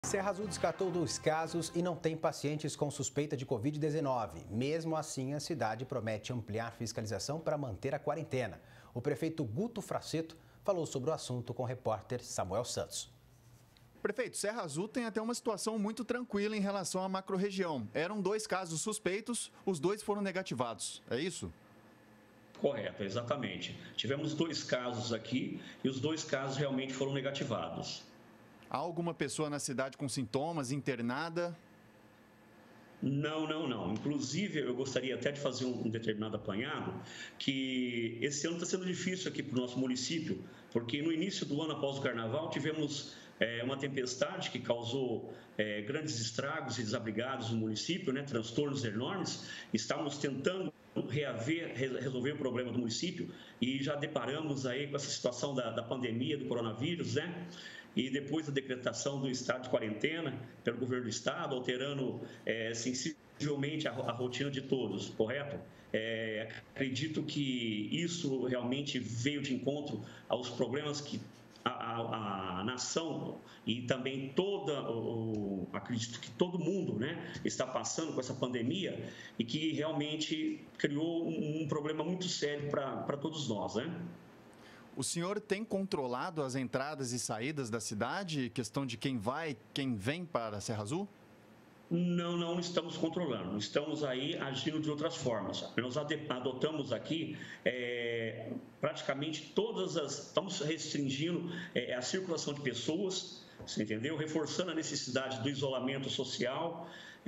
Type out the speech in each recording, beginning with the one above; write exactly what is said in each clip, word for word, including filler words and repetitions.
Serra Azul descartou dois casos e não tem pacientes com suspeita de covid dezenove. Mesmo assim, a cidade promete ampliar a fiscalização para manter a quarentena. O prefeito Guto Fraceto falou sobre o assunto com o repórter Samuel Santos. Prefeito, Serra Azul tem até uma situação muito tranquila em relação à macro-região. Eram dois casos suspeitos, os dois foram negativados, é isso? Correto, exatamente. Tivemos dois casos aqui e os dois casos realmente foram negativados. Há alguma pessoa na cidade com sintomas, internada? Não, não, não. Inclusive, eu gostaria até de fazer um determinado apanhado, que esse ano está sendo difícil aqui para o nosso município, porque no início do ano, após o Carnaval, tivemos é, uma tempestade que causou é, grandes estragos e desabrigados no município, né, transtornos enormes. Estávamos tentando reaver, resolver o problema do município e já deparamos aí com essa situação da, da pandemia, do coronavírus, né? E depois da decretação do estado de quarentena pelo governo do estado, alterando é, sensivelmente a, a rotina de todos, correto? É, acredito que isso realmente veio de encontro aos problemas que a, a, a nação e também toda, o, acredito que todo mundo, né, está passando com essa pandemia e que realmente criou um, um problema muito sério para todos nós, né? O senhor tem controlado as entradas e saídas da cidade? Questão de quem vai, quem vem para a Serra Azul? Não, não estamos controlando. Estamos aí agindo de outras formas. Nós adotamos aqui é, praticamente todas as... Estamos restringindo é, a circulação de pessoas, você entendeu? Reforçando a necessidade do isolamento social,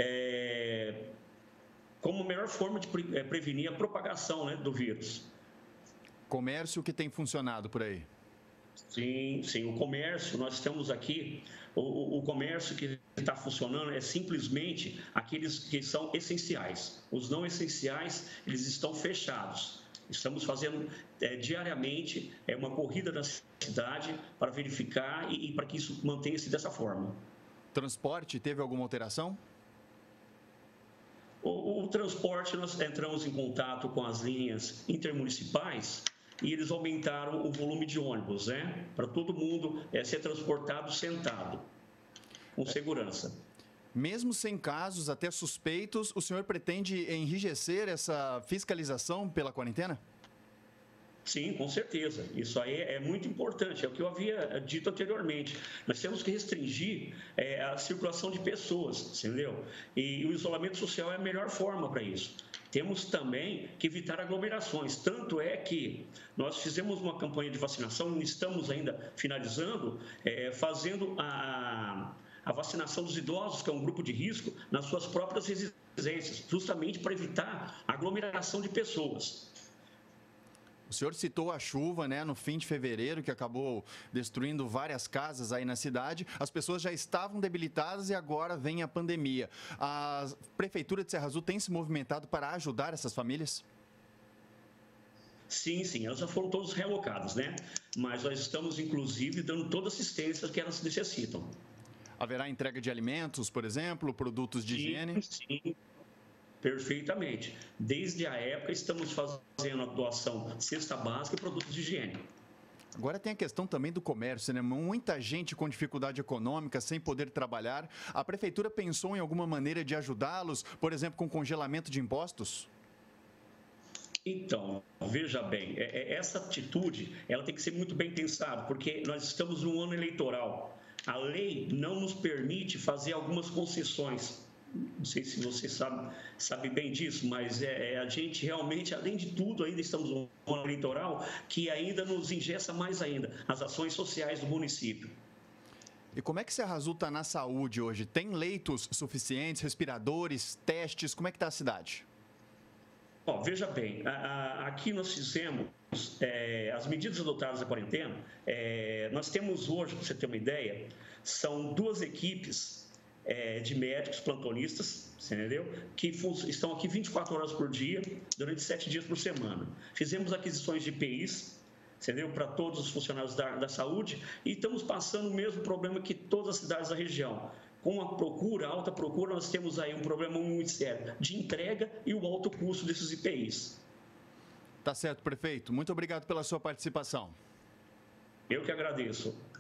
é, como a melhor forma de pre, prevenir a propagação, né, do vírus. Comércio que tem funcionado por aí? Sim, sim. O comércio, nós estamos aqui, o, o comércio que está funcionando é simplesmente aqueles que são essenciais. Os não essenciais, eles estão fechados. Estamos fazendo é, diariamente é, uma corrida na cidade para verificar e, e para que isso mantenha-se dessa forma. Transporte, teve alguma alteração? O, o transporte, nós entramos em contato com as linhas intermunicipais e eles aumentaram o volume de ônibus, né? Para todo mundo é, ser transportado sentado, com segurança. Mesmo sem casos, até suspeitos, o senhor pretende enrijecer essa fiscalização pela quarentena? Sim, com certeza. Isso aí é muito importante. É o que eu havia dito anteriormente. Nós temos que restringir é, a circulação de pessoas, entendeu? E o isolamento social é a melhor forma para isso. Temos também que evitar aglomerações. Tanto é que nós fizemos uma campanha de vacinação, estamos ainda finalizando, é, fazendo a, a vacinação dos idosos, que é um grupo de risco, nas suas próprias residências, justamente para evitar a aglomeração de pessoas. O senhor citou a chuva, né, no fim de fevereiro, que acabou destruindo várias casas aí na cidade. As pessoas já estavam debilitadas e agora vem a pandemia. A Prefeitura de Serra Azul tem se movimentado para ajudar essas famílias? Sim, sim, elas já foram todas realocadas, né? Mas nós estamos, inclusive, dando toda a assistência que elas necessitam. Haverá entrega de alimentos, por exemplo, produtos de sim, higiene? Sim. Perfeitamente. Desde a época, estamos fazendo a doação de cesta básica e produtos de higiene. Agora tem a questão também do comércio, né? Muita gente com dificuldade econômica, sem poder trabalhar. A Prefeitura pensou em alguma maneira de ajudá-los, por exemplo, com congelamento de impostos? Então, veja bem, essa atitude ela tem que ser muito bem pensada, porque nós estamos num ano eleitoral. A lei não nos permite fazer algumas concessões. Não sei se você sabe, sabe bem disso, mas é, é, a gente realmente, além de tudo, ainda estamos no ano eleitoral, que ainda nos engessa mais ainda as ações sociais do município. E como é que Serra Azul está na saúde hoje? Tem leitos suficientes, respiradores, testes? Como é que está a cidade? Bom, veja bem, a, a, aqui nós fizemos é, as medidas adotadas da quarentena. É, nós temos hoje, para você ter uma ideia, são duas equipes É, de médicos plantonistas, entendeu? Que estão aqui vinte e quatro horas por dia, durante sete dias por semana. Fizemos aquisições de I P Is, entendeu? Para todos os funcionários da, da saúde e estamos passando o mesmo problema que todas as cidades da região. Com a procura, a alta procura, nós temos aí um problema muito sério de entrega e o alto custo desses I P Is. Tá certo, prefeito. Muito obrigado pela sua participação. Eu que agradeço.